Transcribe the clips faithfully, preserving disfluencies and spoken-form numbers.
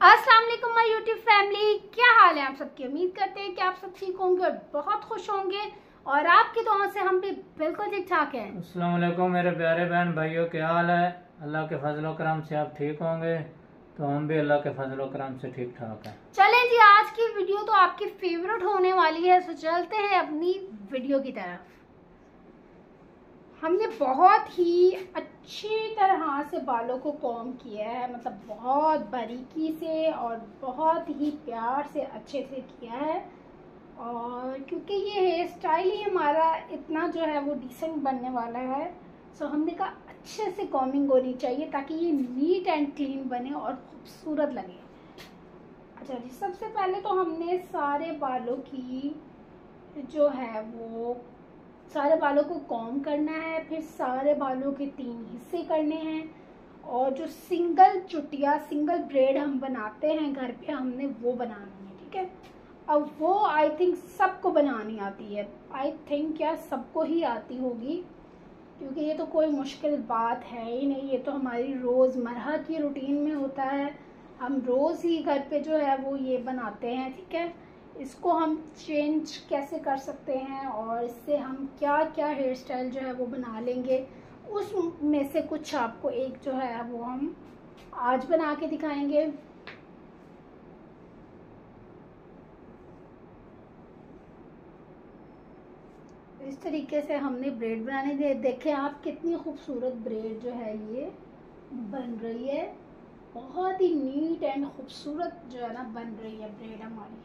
अस्सलाम वालेकुम my YouTube family, क्या हाल है आप सबकी। उम्मीद करते हैं कि आप सब ठीक होंगे और बहुत खुश होंगे और आपकी दुआओं से हम भी बिल्कुल ठीक ठाक हैं। अस्सलाम वालेकुम मेरे प्यारे बहन भाइयों, क्या हाल है। अल्लाह के फजल करम से आप ठीक होंगे तो हम भी अल्लाह के फजल करम से ठीक ठाक हैं। चलें जी, आज की वीडियो तो आपकी फेवरेट होने वाली है, तो चलते हैं अपनी वीडियो की तरफ। हमने बहुत ही अच्छी तरह से बालों को कॉम किया है, मतलब बहुत बारीकी से और बहुत ही प्यार से अच्छे से किया है। और क्योंकि ये हेयर स्टाइल ही हमारा इतना जो है वो डिसेंट बनने वाला है, सो हमने कहा अच्छे से कॉमिंग होनी चाहिए ताकि ये नीट एंड क्लीन बने और खूबसूरत लगे। अच्छा जी, सबसे पहले तो हमने सारे बालों की जो है वो सारे बालों को कॉम करना है, फिर सारे बालों के तीन हिस्से करने हैं और जो सिंगल चुटिया सिंगल ब्रेड हम बनाते हैं घर पे, हमने वो बनानी है। ठीक है, अब वो आई थिंक सबको बनानी आती है। आई थिंक क्या सबको ही आती होगी, क्योंकि ये तो कोई मुश्किल बात है ही नहीं। ये तो हमारी रोज़मर्रा की रूटीन में होता है, हम रोज़ ही घर पे जो है वो ये बनाते हैं। ठीक है, इसको हम चेंज कैसे कर सकते हैं और इससे हम क्या क्या हेयर स्टाइल जो है वो बना लेंगे, उसमें से कुछ आपको एक जो है वो हम आज बना के दिखाएंगे। इस तरीके से हमने ब्रेड बनाने दे देखें आप, कितनी खूबसूरत ब्रेड जो है ये बन रही है। बहुत ही नीट एंड खूबसूरत जो है ना बन रही है ब्रेड हमारी।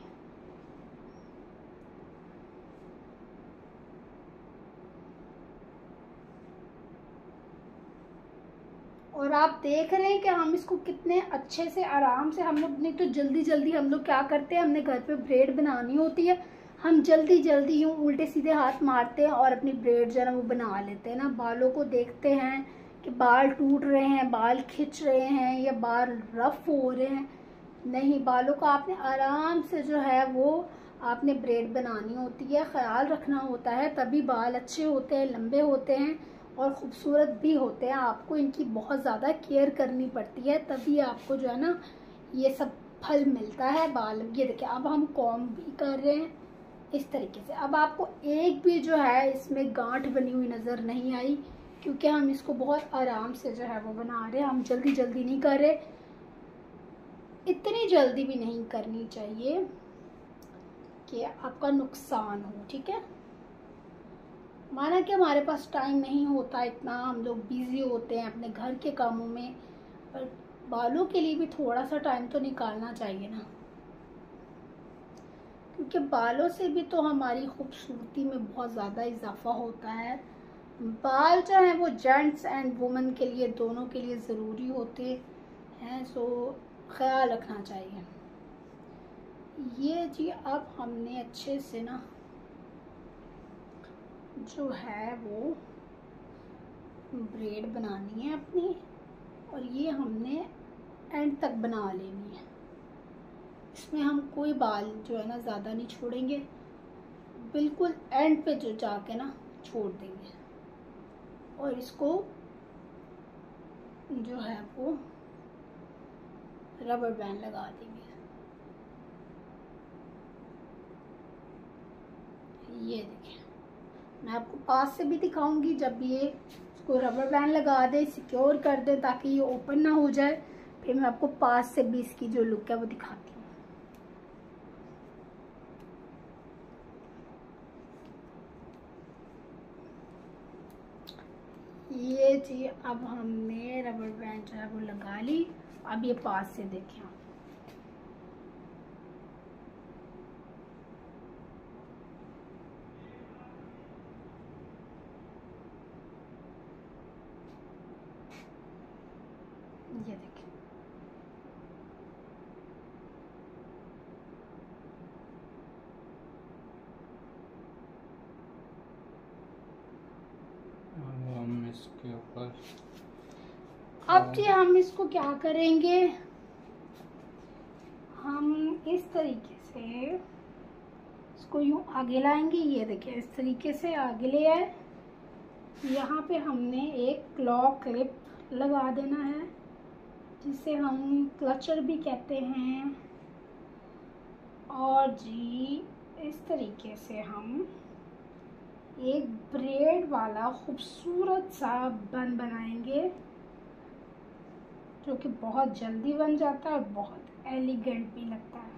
और आप देख रहे हैं कि हम इसको कितने अच्छे से आराम से, हम लोग नहीं तो जल्दी जल्दी हम लोग क्या करते हैं, हमने घर पे ब्रेड बनानी होती है, हम जल्दी जल्दी यूँ उल्टे सीधे हाथ मारते हैं और अपनी ब्रेड जो है ना वो बना लेते हैं ना। बालों को देखते हैं कि बाल टूट रहे हैं, बाल खिंच रहे हैं या बाल रफ हो रहे हैं। नहीं, बालों को आपने आराम से जो है वो आपने ब्रेड बनानी होती है, ख्याल रखना होता है, तभी बाल अच्छे होते हैं, लंबे होते हैं और ख़ूबसूरत भी होते हैं। आपको इनकी बहुत ज़्यादा केयर करनी पड़ती है, तभी आपको जो है ना ये सब फल मिलता है। बाल ये देखिए, अब हम कॉम भी कर रहे हैं इस तरीके से। अब आपको एक भी जो है इसमें गांठ बनी हुई नज़र नहीं आई, क्योंकि हम इसको बहुत आराम से जो है वो बना रहे हैं, हम जल्दी जल्दी नहीं कर रहे। इतनी जल्दी भी नहीं करनी चाहिए कि आपका नुकसान हो। ठीक है, माना कि हमारे पास टाइम नहीं होता इतना, हम लोग बिज़ी होते हैं अपने घर के कामों में, पर बालों के लिए भी थोड़ा सा टाइम तो निकालना चाहिए ना, क्योंकि बालों से भी तो हमारी खूबसूरती में बहुत ज़्यादा इजाफा होता है। बाल जो हैं वो जेंट्स एंड वुमेन के लिए, दोनों के लिए ज़रूरी होते हैं, सो ख्याल रखना चाहिए। ये जी अब हमने अच्छे से ना जो है वो ब्रेड बनानी है अपनी, और ये हमने एंड तक बना लेनी है। इसमें हम कोई बाल जो है ना ज़्यादा नहीं छोड़ेंगे, बिल्कुल एंड पे जो जाके ना छोड़ देंगे और इसको जो है वो रबर बैंड लगा देंगे। ये देखिए, मैं आपको पास से भी दिखाऊंगी, जब ये इसको रबर बैंड लगा दे, सिक्योर कर दे ताकि ये ओपन ना हो जाए, फिर मैं आपको पास से भी इसकी जो लुक है वो दिखाती हूँ। ये जी अब हमने रबर बैंड जो है वो लगा ली। अब ये पास से देखें आप, ये देखिए हम इसके ऊपर अब जी हम इसको क्या करेंगे, हम इस तरीके से इसको यूँ आगे लाएंगे। ये देखिए इस तरीके से आगे ले आए, यहाँ पे हमने एक क्लॉ क्लिप लगा देना है। जिसे हम क्लचर भी कहते हैं। और जी इस तरीके से हम एक ब्रेड वाला खूबसूरत सा बन बनाएंगे, जो कि बहुत जल्दी बन जाता है और बहुत एलिगेंट भी लगता है।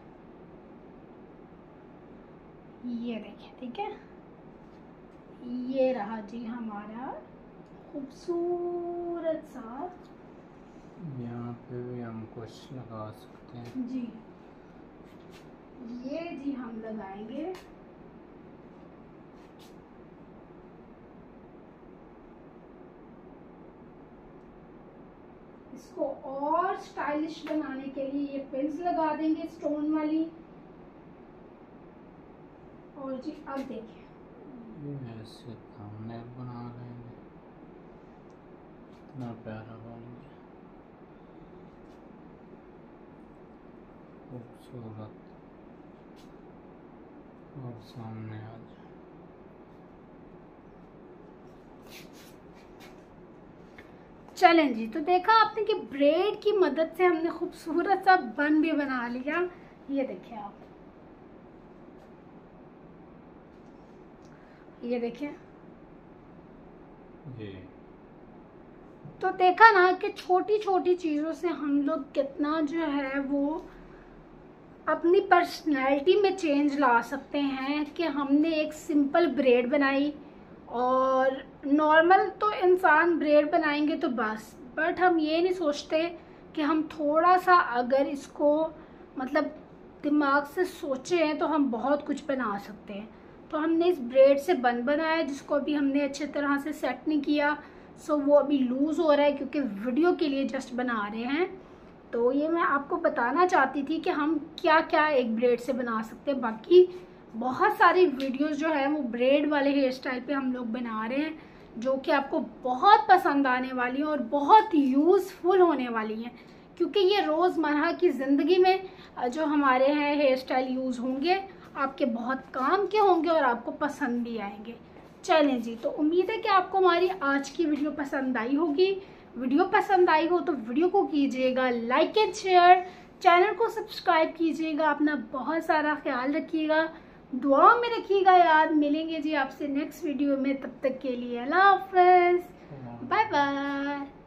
ये देखिए, ठीक है, ये रहा जी हमारा खूबसूरत सा। यहाँ पे भी हम कुछ लगा सकते हैं जी, ये जी हम लगाएंगे। इसको और स्टाइलिश बनाने के लिए ये पिन्स लगा देंगे स्टोन वाली। और जी अब देखिए, ये ऐसे थंबनेल बना लेंगे, इतना प्यारा बनेगा, खूबसूरत, और सामने आ जाए। चलें जी, तो देखा आपने कि ब्रेड की मदद से हमने खूबसूरत सा बन भी बना लिया। ये देखिए आप, ये देखिए। जी, तो देखा ना कि छोटी छोटी चीज़ों से हम लोग कितना जो है वो अपनी पर्सनैलिटी में चेंज ला सकते हैं। कि हमने एक सिंपल ब्रेड बनाई, और नॉर्मल तो इंसान ब्रेड बनाएंगे तो बस, बट हम ये नहीं सोचते कि हम थोड़ा सा अगर इसको मतलब दिमाग से सोचें तो हम बहुत कुछ बना सकते हैं। तो हमने इस ब्रेड से बन बनाया, जिसको अभी हमने अच्छे तरह से सेट नहीं किया, सो वो अभी लूज़ हो रहा है क्योंकि वीडियो के लिए जस्ट बना रहे हैं। तो ये मैं आपको बताना चाहती थी कि हम क्या क्या एक ब्रेड से बना सकते हैं। बाकी बहुत सारी वीडियोस जो है वो ब्रेड वाले हेयर स्टाइल पे हम लोग बना रहे हैं, जो कि आपको बहुत पसंद आने वाली हैं और बहुत यूज़फुल होने वाली हैं, क्योंकि ये रोज़मर्रा की ज़िंदगी में जो हमारे हैं हेयर स्टाइल यूज़ होंगे, आपके बहुत काम के होंगे और आपको पसंद भी आएंगे। चलें जी, तो उम्मीद है कि आपको हमारी आज की वीडियो पसंद आई होगी। वीडियो पसंद आई हो तो वीडियो को कीजिएगा लाइक एंड शेयर, चैनल को सब्सक्राइब कीजिएगा। अपना बहुत सारा ख्याल रखिएगा, दुआ में रखिएगा याद। मिलेंगे जी आपसे नेक्स्ट वीडियो में, तब तक के लिए अल्लाह हाफ़िज़, बाय बाय।